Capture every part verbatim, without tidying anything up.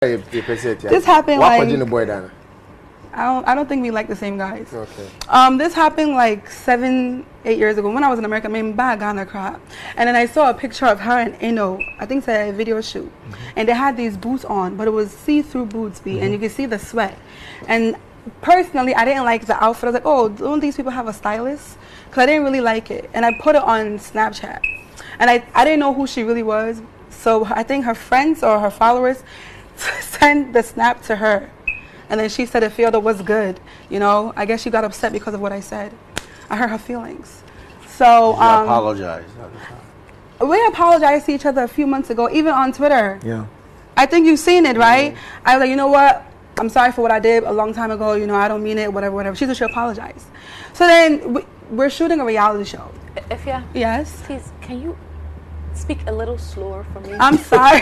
This happened what like. The boy down? I don't. I don't think we like the same guys. Okay. Um, this happened like seven, eight years ago when I was in America. I mean, back Ghana crap, and then I saw a picture of her and Eno. I think it's a video shoot, mm-hmm. and they had these boots on, but it was see-through boots, B, mm-hmm. and you could see the sweat. And personally, I didn't like the outfit. I was like, oh, don't these people have a stylist? Because I didn't really like it, and I put it on Snapchat, and I I didn't know who she really was. So I think her friends or her followers sent the snap to her. And then she said it felt it was good. You know, I guess she got upset because of what I said. I hurt her feelings. So, you um, apologized. We apologized to each other a few months ago, even on Twitter. Yeah. I think you've seen it, right? Mm-hmm. I was like, you know what? I'm sorry for what I did a long time ago. You know, I don't mean it, whatever, whatever. She said she apologized. So then we, we're shooting a reality show. If yeah. Yes. Please, can you speak a little slower for me? I'm sorry.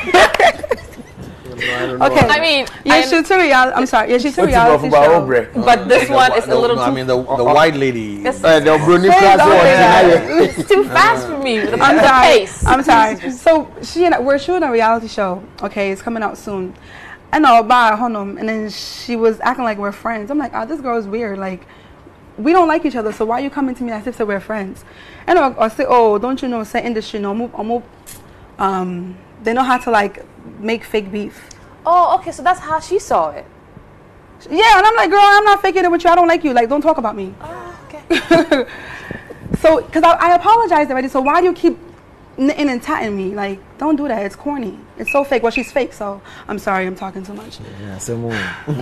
I okay. I mean, yeah, she's a reality. I'm sorry. Yeah, she's a reality show. But this uh, one the, is a little. No, too I mean the the white lady. It's, uh, the it's too fast for me. The I'm sorry. pace. I'm sorry. So she and I, we're shooting a reality show. Okay, it's coming out soon. I know about Honum, and then she was acting like we're friends. I'm like, oh, this girl is weird. Like, we don't like each other, so why are you coming to me as if so we're friends? And I'll, I'll say, oh, don't you know, say industry, no, move, move. Um, they know how to like make fake beef. Oh, okay, so that's how she saw it. Yeah, and I'm like, girl, I'm not faking it with you. I don't like you. Like, don't talk about me. Oh, okay. So, because I, I apologized already, so why do you keep knitting and tatting me? Like, don't do that. It's corny. It's so fake. Well, she's fake, so I'm sorry. I'm talking too much. Yeah, so more.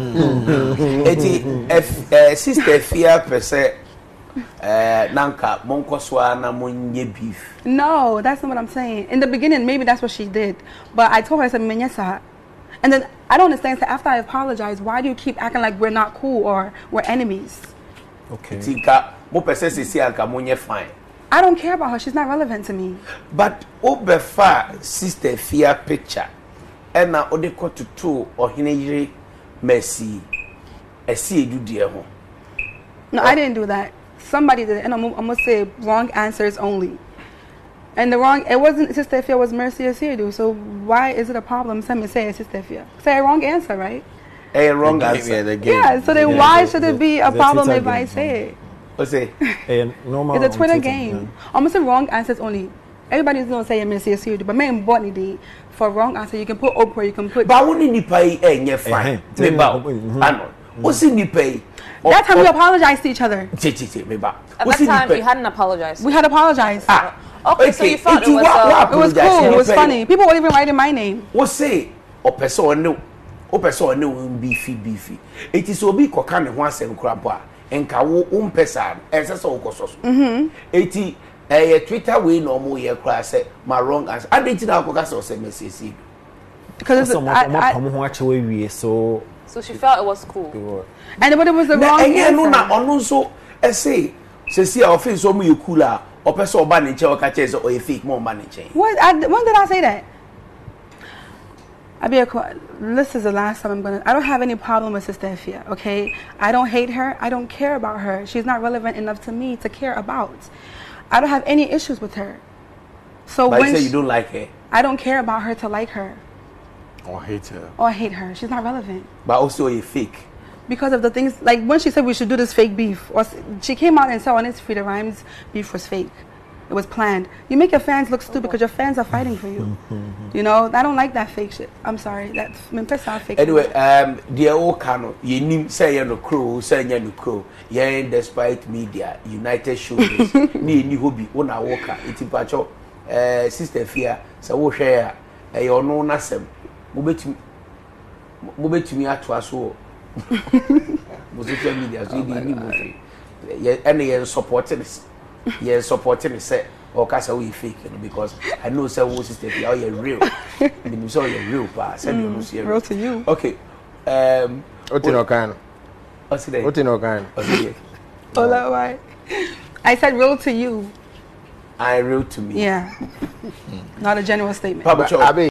If sister fear per se, nanka monkoswa na monye beef. No, that's not what I'm saying. In the beginning, maybe that's what she did, but I told her I said menyasa, and then I don't understand. So after I apologized, why do you keep acting like we're not cool or we're enemies? Okay. Tika mo per se si anka monye fine. I don't care about her. She's not relevant to me. But obefa sister fear picture, and na ode koto to ohineyire mercy. Esi edu die ho. No, I didn't do that. Somebody did it, and I'm, I'm gonna say wrong answers only. And the wrong, it wasn't Sister Fia, it was Mercy Asiedu. So why is it a problem? Some say Sister Fia. Say a wrong answer, right? A wrong the answer. Game, yeah, the game. Yeah. So then yeah, why the, should the, it be a problem if game. I say it? What's it? Hey, normal It's a Twitter Twitter, game. yeah. I'm gonna say wrong answers only. Everybody's gonna say Mercy Asiedu, but main body for wrong answer you can put Oprah, you can put. But wouldn't ni pay eh fine. Me ba. Ano. What's in the pay? That time we apologized to each other. Che che che me ba. At that time, you hadn't apologized. We had apologized. Ah. Okay, Okay, so you thought it it was. wa- wa- Uh, It was apologize, cool. It you was pay. funny. People weren't even writing my name. What say? O person no. O person no beefy beefy. It is obi koka ne ho asem kura bo a. Enka wo umpesa. Ense so ukoso so. Mhm. Eti eh Twitter we no mo ye kura say my wrong answer. I didn't know koka say o say message. Because it's, So I, I, so so she felt it was cool. and but it was the Na wrong enye no na answer. ono so e say se see our face so mo ye cool a. O person oba ne che o ka che say o ye fake mo oba ne che. What? I, when did I say that? I be a, this is the last time I'm gonna. I don't have any problem with Sister Fia. Okay, I don't hate her. I don't care about her. She's not relevant enough to me to care about. I don't have any issues with her. So But when you say she, you don't like her. I don't care about her to like her Or hate her. or hate her. She's not relevant But also you fake. because of the things like when she said we should do this fake beef. Or she came out and said on Instagram Rhymes beef was fake. It was planned. You make your fans look stupid because your fans are fighting for you. You know, I don't like that fake shit. I'm sorry. That's fake. Anyway, um, the old canon, you need say you no crow, say you no crow. Yeah, despite media, United Showbiz, ni ni hobby, una walker. It's pacho, uh, Sister Fia, so we share. Eh, you know nasem. Mubeti, mubeti mi atwa so. Social media, so you need move. Yeah, and you supporting this. Yeah, supporting me say or cast away fake, you know, because I know say what Sister Fia, you're real. You say you're real, pa. Say you know see real to you. Okay. Um, What in Okano? what's it? What in Okano? Oh, that why? I said real to you. I real to me. Yeah. Not a general statement. Papa Cho.